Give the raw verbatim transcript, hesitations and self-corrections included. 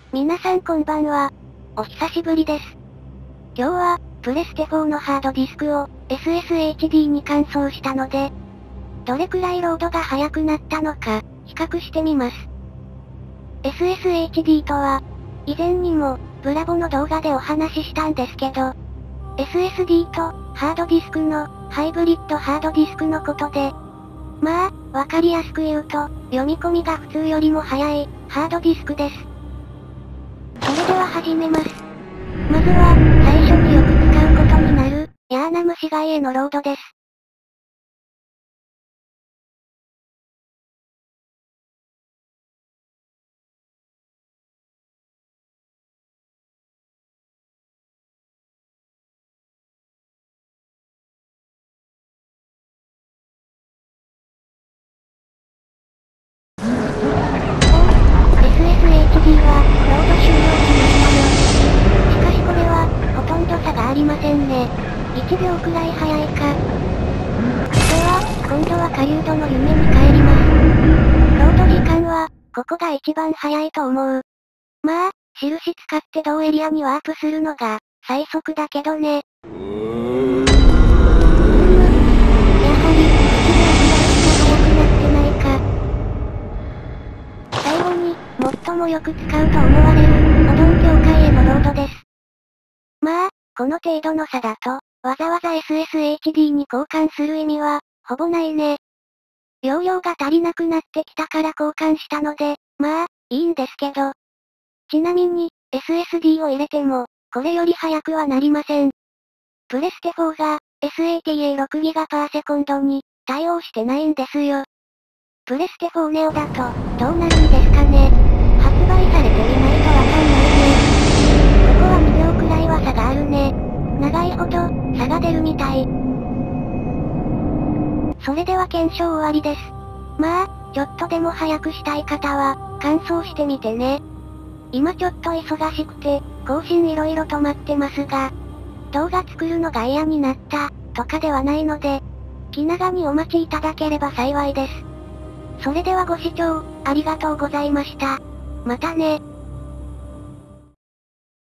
皆さんこんばんは。お久しぶりです。今日は、プレステフォーのハードディスクを エスエスエイチディー に換装したので、どれくらいロードが速くなったのか、比較してみます。エスエスエイチディー とは、以前にも、ブラボの動画でお話ししたんですけど、エスエスディー とハードディスクのハイブリッドハードディスクのことで、まあ、わかりやすく言うと、読み込みが普通よりも速いハードディスクです。それでは始めます。まずは、最初によく使うことになる、ヤーナム市街へのロードです。おー、エスエスエイチディー は、ロード終了しましたよ。しかしこれは、ほとんど差がありませんね。いちびょうくらい速いか。では、今度は狩人の夢に帰ります。ロード時間は、ここが一番速いと思う。まあ、印使って同エリアにワープするのが、最速だけどね。うーん。やはり、いちびょうくらいしか速くなってないか。最後に、最もよく使うと思われる、オドン境界へのロードです。まあ、この程度の差だと、わざわざ エスエスエイチディー に交換する意味は、ほぼないね。容量が足りなくなってきたから交換したので、まあ、いいんですけど。ちなみに、エスエスディー を入れても、これより速くはなりません。プレステフォーが、エスエーティーエーろくギガパーセコンドに、対応してないんですよ。プレステフォーネオだと、どうなるんですかね。発売されていないとわかんないね。ここはにびょうくらいは差があるね。長いほど、差が出るみたい。それでは検証終わりです。まあ、ちょっとでも早くしたい方は、乾燥してみてね。今ちょっと忙しくて、更新色々止まってますが、動画作るのが嫌になった、とかではないので、気長にお待ちいただければ幸いです。それではご視聴、ありがとうございました。またね。